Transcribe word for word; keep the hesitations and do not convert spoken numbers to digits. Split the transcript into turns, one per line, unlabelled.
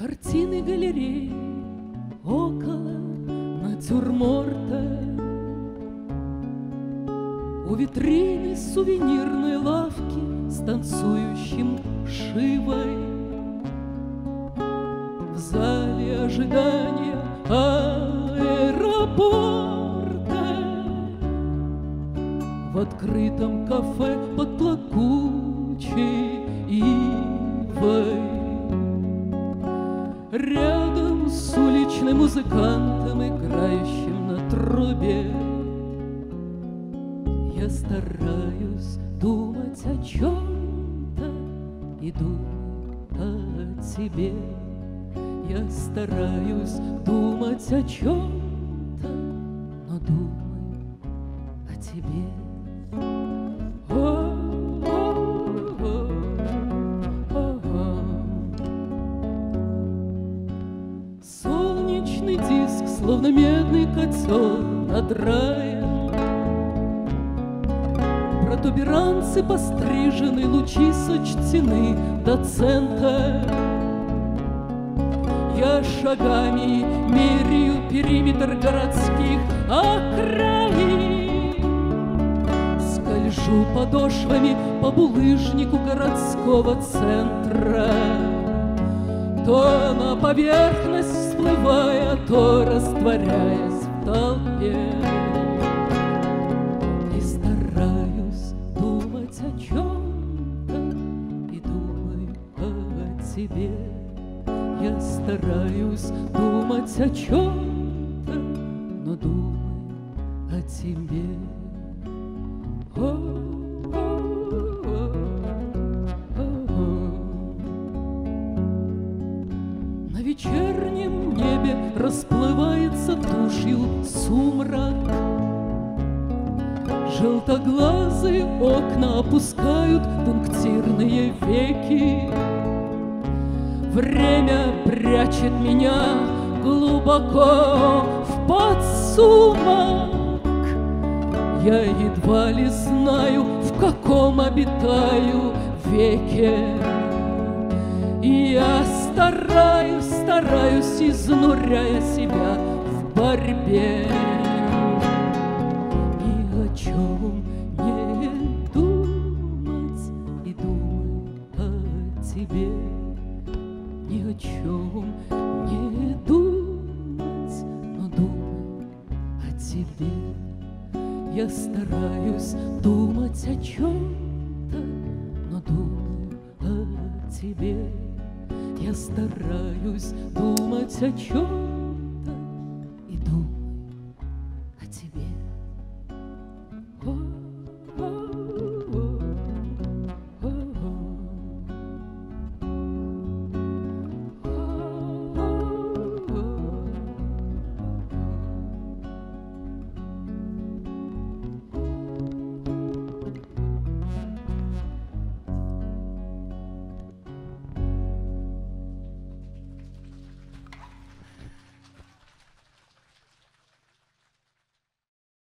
Картины галереи около натюрморта, у витрины сувенирной лавки с танцующим Шивой. В зале ожидания аэропорта, в открытом кафе под плакучей ивой, рядом с уличным музыкантом, играющим на трубе, я стараюсь думать о чем-то и думать о тебе. Я стараюсь думать о чем-то, но думаю о тебе. Солнечный диск, словно медный котел над раем, протуберанцы пострижены, лучи сочтены до цента. Я шагами меряю периметр городских окраин, скольжу подошвами по булыжнику городского центра, то на поверхность всплывая, то растворяясь в толпе. И стараюсь думать о чем-то и думаю о тебе. Я стараюсь думать о чем-то, но думаю о тебе. На вечернем небе расплывается тушью сумрак. Желтоглазые окна опускают пунктирные веки. Время прячет меня глубоко в подсумок. Я едва ли знаю, в каком обитаю веке. И я стараюсь, стараюсь, изнуряя себя в борьбе. Ни о чем не думать и думаю о тебе. Ни о чем не думать, но думаю о тебе. Я стараюсь думать о чем-то, но думаю о тебе. Я стараюсь думать о чем-то,